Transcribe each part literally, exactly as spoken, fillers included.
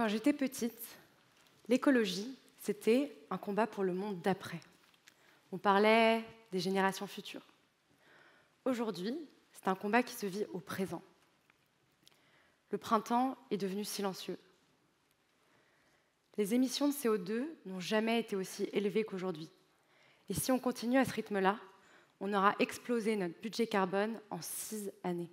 Quand j'étais petite, l'écologie, c'était un combat pour le monde d'après. On parlait des générations futures. Aujourd'hui, c'est un combat qui se vit au présent. Le printemps est devenu silencieux. Les émissions de C O deux n'ont jamais été aussi élevées qu'aujourd'hui. Et si on continue à ce rythme-là, on aura explosé notre budget carbone en six années.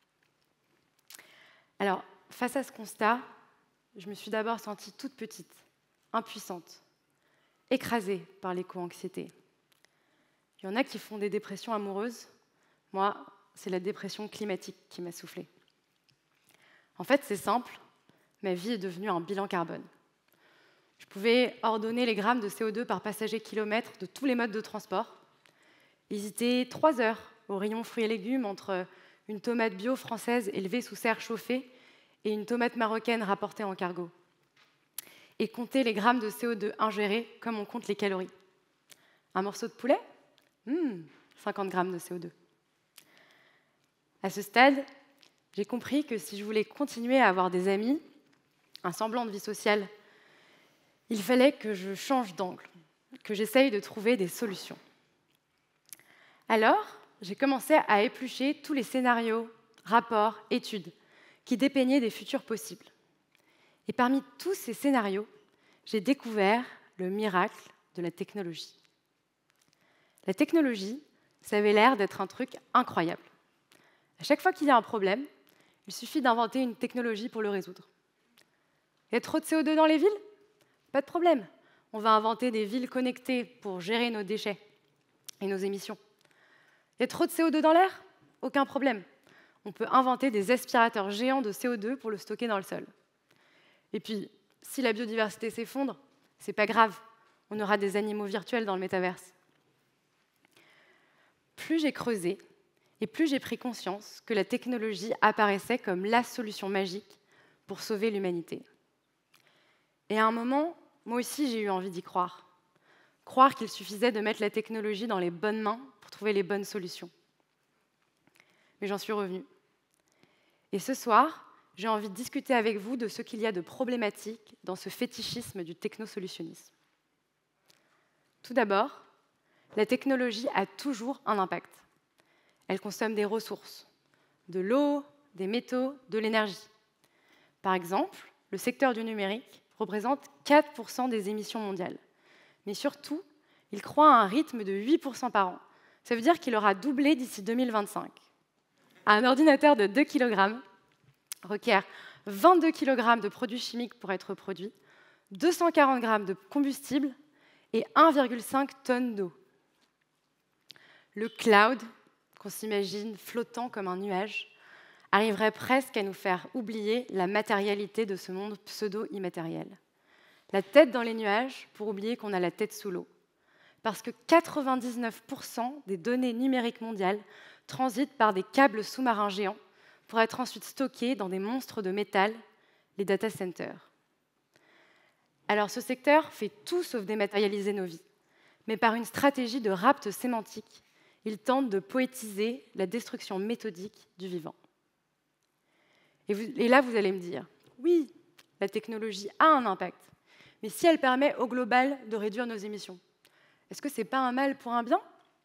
Alors, face à ce constat, je me suis d'abord sentie toute petite, impuissante, écrasée par l'éco-anxiété. Il y en a qui font des dépressions amoureuses. Moi, c'est la dépression climatique qui m'a soufflé. En fait, c'est simple, ma vie est devenue un bilan carbone. Je pouvais ordonner les grammes de C O deux par passager kilomètre de tous les modes de transport, hésiter trois heures au rayon fruits et légumes entre une tomate bio française élevée sous serre chauffée et une tomate marocaine rapportée en cargo, et compter les grammes de C O deux ingérés comme on compte les calories. Un morceau de poulet mmh, cinquante grammes de C O deux. À ce stade, j'ai compris que si je voulais continuer à avoir des amis, un semblant de vie sociale, il fallait que je change d'angle, que j'essaye de trouver des solutions. Alors, j'ai commencé à éplucher tous les scénarios, rapports, études qui dépeignaient des futurs possibles. Et parmi tous ces scénarios, j'ai découvert le miracle de la technologie. La technologie, ça avait l'air d'être un truc incroyable. À chaque fois qu'il y a un problème, il suffit d'inventer une technologie pour le résoudre. Il y a trop de C O deux dans les villes ? Pas de problème. On va inventer des villes connectées pour gérer nos déchets et nos émissions. Il y a trop de C O deux dans l'air ? Aucun problème. On peut inventer des aspirateurs géants de C O deux pour le stocker dans le sol. Et puis, si la biodiversité s'effondre, c'est pas grave. On aura des animaux virtuels dans le métaverse. Plus j'ai creusé, et plus j'ai pris conscience que la technologie apparaissait comme la solution magique pour sauver l'humanité. Et à un moment, moi aussi, j'ai eu envie d'y croire. Croire qu'il suffisait de mettre la technologie dans les bonnes mains pour trouver les bonnes solutions. Mais j'en suis revenue. Et ce soir, j'ai envie de discuter avec vous de ce qu'il y a de problématique dans ce fétichisme du technosolutionnisme. Tout d'abord, la technologie a toujours un impact. Elle consomme des ressources, de l'eau, des métaux, de l'énergie. Par exemple, le secteur du numérique représente quatre pour cent des émissions mondiales. Mais surtout, il croît à un rythme de huit pour cent par an. Ça veut dire qu'il aura doublé d'ici deux mille vingt-cinq. Un ordinateur de deux kilogrammes requiert vingt-deux kilogrammes de produits chimiques pour être produit, deux cent quarante grammes de combustible et un virgule cinq tonnes d'eau. Le cloud, qu'on s'imagine flottant comme un nuage, arriverait presque à nous faire oublier la matérialité de ce monde pseudo-immatériel. La tête dans les nuages pour oublier qu'on a la tête sous l'eau. Parce que quatre-vingt-dix-neuf pour cent des données numériques mondiales transitent par des câbles sous-marins géants pour être ensuite stockés dans des monstres de métal, les data centers. Alors ce secteur fait tout sauf dématérialiser nos vies, mais par une stratégie de rapt sémantique, il tente de poétiser la destruction méthodique du vivant. Et, vous, et là, vous allez me dire, oui, la technologie a un impact, mais si elle permet au global de réduire nos émissions, est-ce que ce n'est pas un mal pour un bien ?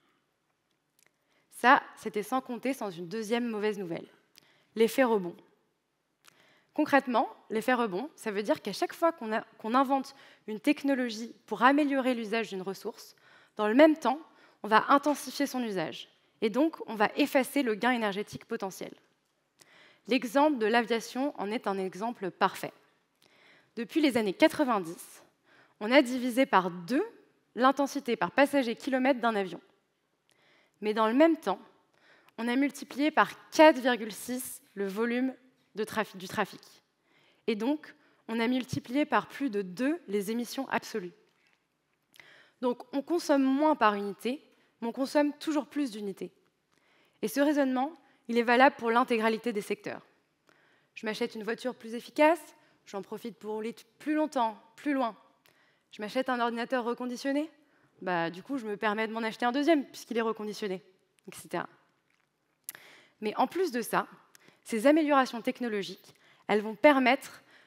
Ça, c'était sans compter sans une deuxième mauvaise nouvelle, l'effet rebond. Concrètement, l'effet rebond, ça veut dire qu'à chaque fois qu'on, a, qu'on invente une technologie pour améliorer l'usage d'une ressource, dans le même temps, on va intensifier son usage. Et donc, on va effacer le gain énergétique potentiel. L'exemple de l'aviation en est un exemple parfait. Depuis les années quatre-vingt-dix, on a divisé par deux l'intensité par passager kilomètre d'un avion. Mais dans le même temps, on a multiplié par quatre virgule six le volume de trafic, du trafic. Et donc, on a multiplié par plus de deux les émissions absolues. Donc, on consomme moins par unité, mais on consomme toujours plus d'unités. Et ce raisonnement, il est valable pour l'intégralité des secteurs. Je m'achète une voiture plus efficace, j'en profite pour rouler plus longtemps, plus loin. Je m'achète un ordinateur reconditionné, bah, du coup, je me permets de m'en acheter un deuxième, puisqu'il est reconditionné, et cetera. Mais en plus de ça, ces améliorations technologiques, elles vont permettre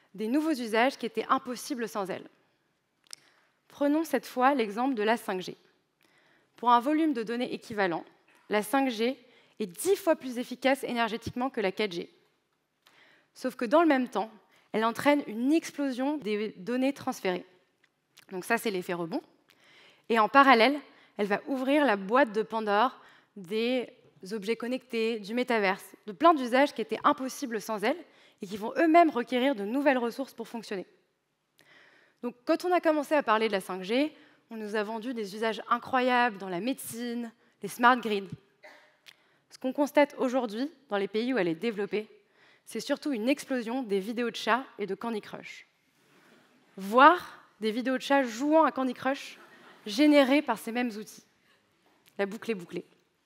des nouveaux usages qui étaient impossibles sans elle. Prenons cette fois l'exemple de la cinq G. Pour un volume de données équivalent, la cinq G est dix fois plus efficace énergétiquement que la quatre G. Sauf que dans le même temps, elle entraîne une explosion des données transférées. Donc ça, c'est l'effet rebond. Et en parallèle, elle va ouvrir la boîte de Pandore des objets connectés, du métaverse, de plein d'usages qui étaient impossibles sans elle et qui vont eux-mêmes requérir de nouvelles ressources pour fonctionner. Donc, quand on a commencé à parler de la cinq G, on nous a vendu des usages incroyables dans la médecine, les smart grids. Ce qu'on constate aujourd'hui, dans les pays où elle est développée, c'est surtout une explosion des vidéos de chats et de Candy Crush. Voire des vidéos de chats jouant à Candy Crush générées par ces mêmes outils. La boucle est bouclée.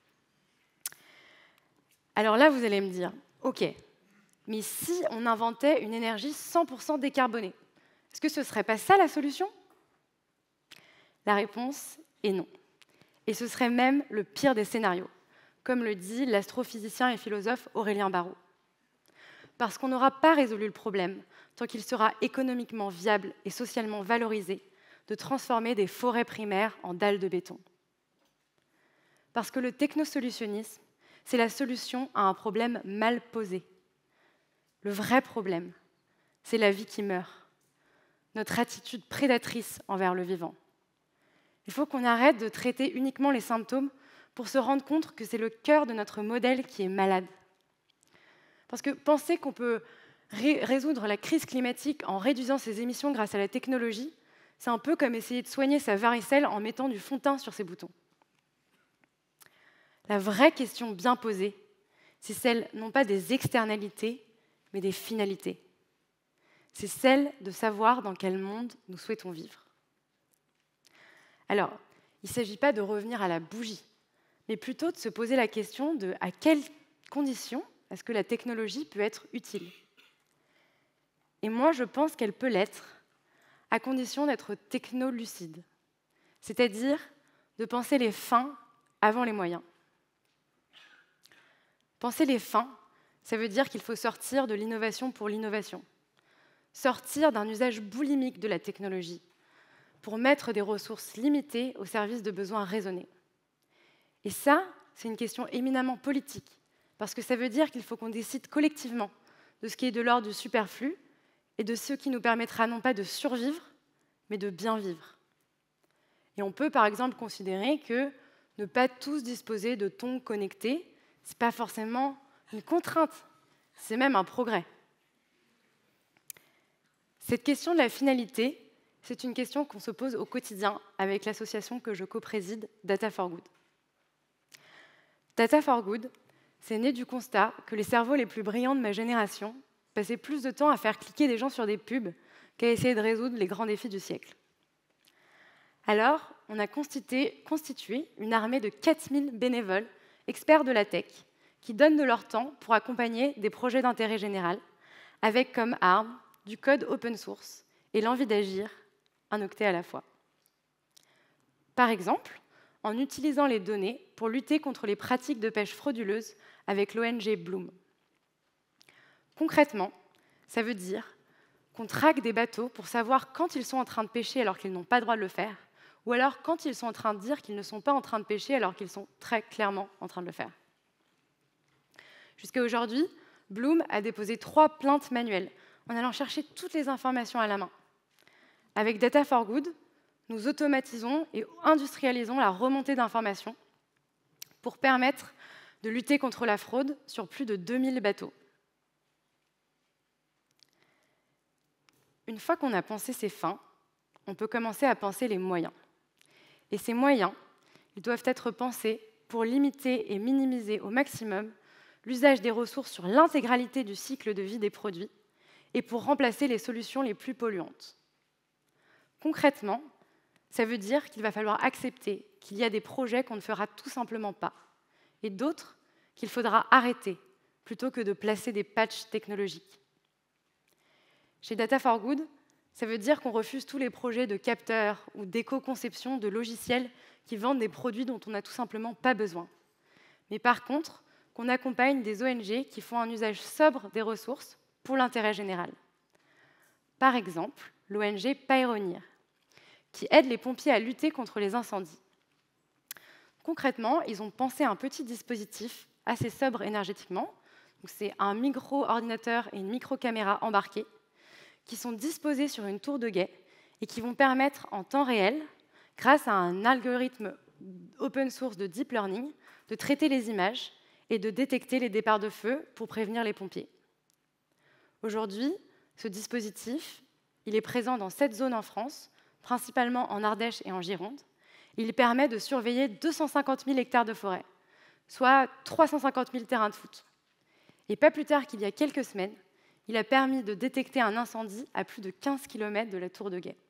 Alors là, vous allez me dire, OK, mais si on inventait une énergie cent pour cent décarbonée, est-ce que ce ne serait pas ça la solution? La réponse est non. Et ce serait même le pire des scénarios, comme le dit l'astrophysicien et philosophe Aurélien Barraud. Parce qu'on n'aura pas résolu le problème tant qu'il sera économiquement viable et socialement valorisé de transformer des forêts primaires en dalles de béton. Parce que le technosolutionnisme, c'est la solution à un problème mal posé. Le vrai problème, c'est la vie qui meurt, notre attitude prédatrice envers le vivant. Il faut qu'on arrête de traiter uniquement les symptômes pour se rendre compte que c'est le cœur de notre modèle qui est malade. Parce que penser qu'on peut ré- résoudre la crise climatique en réduisant ses émissions grâce à la technologie, c'est un peu comme essayer de soigner sa varicelle en mettant du fond de teint sur ses boutons. La vraie question bien posée, c'est celle non pas des externalités, mais des finalités. C'est celle de savoir dans quel monde nous souhaitons vivre. Alors, il ne s'agit pas de revenir à la bougie, mais plutôt de se poser la question de à quelles conditions est-ce que la technologie peut être utile. Et moi, je pense qu'elle peut l'être, à condition d'être technolucide, c'est-à-dire de penser les fins avant les moyens. Penser les fins, ça veut dire qu'il faut sortir de l'innovation pour l'innovation, sortir d'un usage boulimique de la technologie, pour mettre des ressources limitées au service de besoins raisonnés. Et ça, c'est une question éminemment politique, parce que ça veut dire qu'il faut qu'on décide collectivement de ce qui est de l'ordre du superflu et de ce qui nous permettra non pas de survivre, mais de bien vivre. Et on peut par exemple considérer que ne pas tous disposer de tongs connectés, ce n'est pas forcément une contrainte, c'est même un progrès. Cette question de la finalité, c'est une question qu'on se pose au quotidien avec l'association que je co-préside, Data for Good. Data for Good, c'est né du constat que les cerveaux les plus brillants de ma génération passaient plus de temps à faire cliquer des gens sur des pubs qu'à essayer de résoudre les grands défis du siècle. Alors, on a constitué, constitué une armée de quatre mille bénévoles, experts de la tech, qui donnent de leur temps pour accompagner des projets d'intérêt général, avec comme arme du code open source et l'envie d'agir un octet à la fois. Par exemple, en utilisant les données pour lutter contre les pratiques de pêche frauduleuses avec l'O N G Bloom. Concrètement, ça veut dire qu'on traque des bateaux pour savoir quand ils sont en train de pêcher alors qu'ils n'ont pas le droit de le faire, ou alors quand ils sont en train de dire qu'ils ne sont pas en train de pêcher alors qu'ils sont très clairement en train de le faire. Jusqu'à aujourd'hui, Bloom a déposé trois plaintes manuelles en allant chercher toutes les informations à la main. Avec Data for Good, nous automatisons et industrialisons la remontée d'informations pour permettre de lutter contre la fraude sur plus de deux mille bateaux. Une fois qu'on a pensé ces fins, on peut commencer à penser les moyens. Et ces moyens, ils doivent être pensés pour limiter et minimiser au maximum l'usage des ressources sur l'intégralité du cycle de vie des produits et pour remplacer les solutions les plus polluantes. Concrètement, ça veut dire qu'il va falloir accepter qu'il y a des projets qu'on ne fera tout simplement pas et d'autres qu'il faudra arrêter plutôt que de placer des patchs technologiques. Chez Data for Good, ça veut dire qu'on refuse tous les projets de capteurs ou d'éco-conception de logiciels qui vendent des produits dont on n'a tout simplement pas besoin. Mais par contre, qu'on accompagne des O N G qui font un usage sobre des ressources pour l'intérêt général. par exemple l'O N G Paeronir, qui aide les pompiers à lutter contre les incendies. Concrètement, ils ont pensé un petit dispositif assez sobre énergétiquement. C'est un micro-ordinateur et une micro-caméra embarqués qui sont disposés sur une tour de guet et qui vont permettre en temps réel, grâce à un algorithme open source de deep learning, de traiter les images et de détecter les départs de feu pour prévenir les pompiers. Aujourd'hui, ce dispositif, il est présent dans sept zones en France, principalement en Ardèche et en Gironde. Il permet de surveiller deux cent cinquante mille hectares de forêt, soit trois cent cinquante mille terrains de foot. Et pas plus tard qu'il y a quelques semaines, il a permis de détecter un incendie à plus de quinze kilomètres de la tour de guet.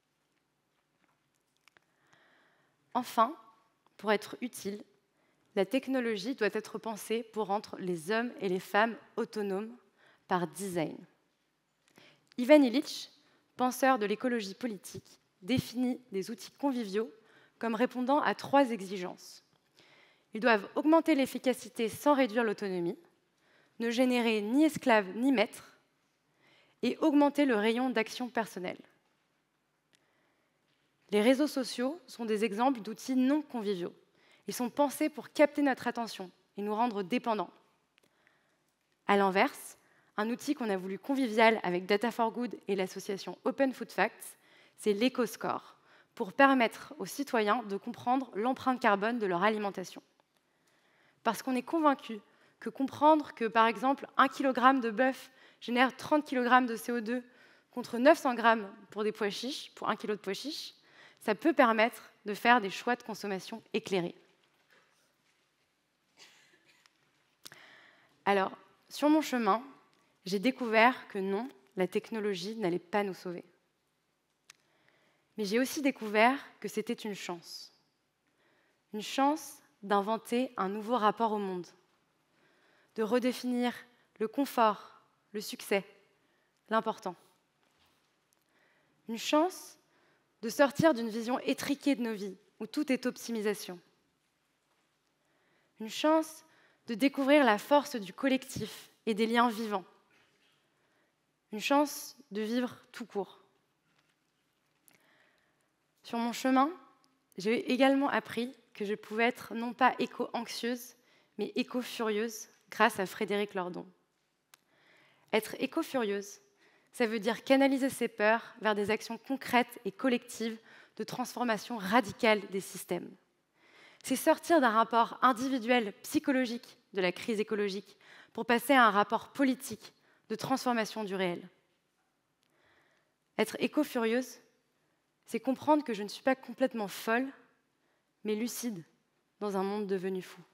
Enfin, pour être utile, la technologie doit être pensée pour rendre les hommes et les femmes autonomes par design. Ivan Illich, penseur de l'écologie politique, définit des outils conviviaux comme répondant à trois exigences. Ils doivent augmenter l'efficacité sans réduire l'autonomie, ne générer ni esclaves ni maîtres, et augmenter le rayon d'action personnelle. Les réseaux sociaux sont des exemples d'outils non conviviaux. Ils sont pensés pour capter notre attention et nous rendre dépendants. À l'inverse, un outil qu'on a voulu convivial avec Data for Good et l'association Open Food Facts, c'est l'EcoScore, pour permettre aux citoyens de comprendre l'empreinte carbone de leur alimentation. Parce qu'on est convaincu que comprendre que, par exemple, un kilogramme de bœuf génère trente kilogrammes de C O deux contre neuf cents grammes pour des pois chiches, pour un kilo de pois chiches, ça peut permettre de faire des choix de consommation éclairés. Alors, sur mon chemin, j'ai découvert que non, la technologie n'allait pas nous sauver. Mais j'ai aussi découvert que c'était une chance. Une chance d'inventer un nouveau rapport au monde, de redéfinir le confort, le succès, l'important. Une chance de sortir d'une vision étriquée de nos vies, où tout est optimisation. Une chance de découvrir la force du collectif et des liens vivants. Une chance de vivre tout court. Sur mon chemin, j'ai également appris que je pouvais être non pas éco-anxieuse, mais éco-furieuse grâce à Frédéric Lordon. Être éco-furieuse, ça veut dire canaliser ses peurs vers des actions concrètes et collectives de transformation radicale des systèmes. C'est sortir d'un rapport individuel psychologique de la crise écologique pour passer à un rapport politique de transformation du réel. Être éco-furieuse, c'est comprendre que je ne suis pas complètement folle, mais lucide dans un monde devenu fou.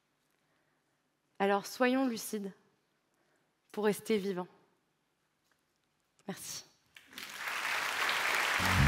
Alors soyons lucides pour rester vivants. Merci.